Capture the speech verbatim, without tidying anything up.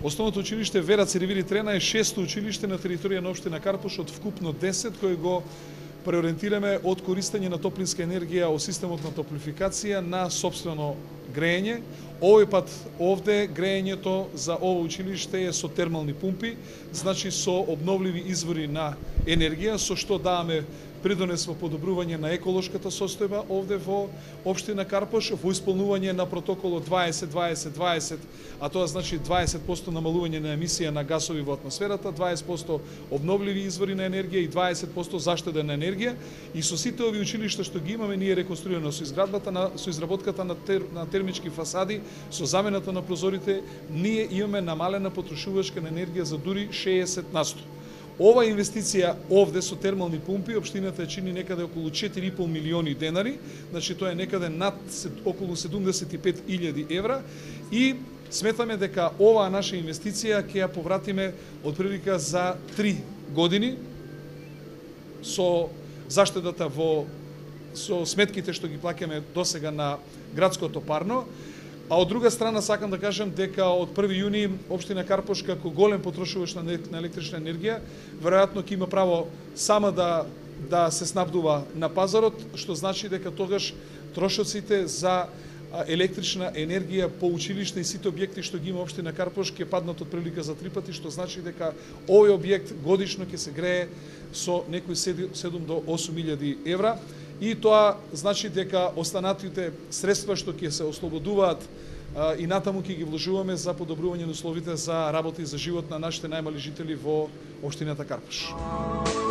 Основното училиште Вера Циревири Трена е шесто училиште на територија на општина Карпош од вкупно десет кои го преориентираме од користење на топлинска енергија од системот на топлификација на сопствено грејење. Овој пат овде грејењето за ово училиште е со термални пумпи, значи со обновливи извори на енергија, со што даваме придонес во подобрување на еколошката состојба овде во општина Карпош, во исполнување на протоколот дваесет дваесет дваесет, а тоа значи дваесет проценти намалување на емисија на гасови во атмосферата, дваесет проценти обновливи извори на енергија и дваесет проценти заштеда на енергија. И со сите овие училишта што ги имаме, ние реконструирано со изградбата на со изработката на, тер, на термички фасади, со замената на прозорите, ние имаме намалена потрошувачка на енергија за дури шеесет на сто. Ова инвестиција овде со термални пумпи, општината чини некаде околу четири и пол милиони денари, значи тоа е некаде над околу седумдесет и пет илјади евра и сметаме дека оваа наша инвестиција ќе ја повратиме од прилика за три години со заштедата во со сметките што ги плаќаме досега на градското парно. А од друга страна сакам да кажам дека од први јуни општина Карпош како голем потрошувач на електрична енергија веројатно ќе има право сама да да се снабдува на пазарот, што значи дека тогаш трошоците за електрична енергија по училиште и сите објекти што ги има општина Карпош ќе паднат од прилика за три пати, што значи дека овој објект годишно ќе се грее со некои седум до осум илјади евра. И тоа значи дека останатите средства што ќе се ослободуваат и натаму ќе ги вложуваме за подобрување на условите за работа и за живот на нашите најмали жители во општината Карпош.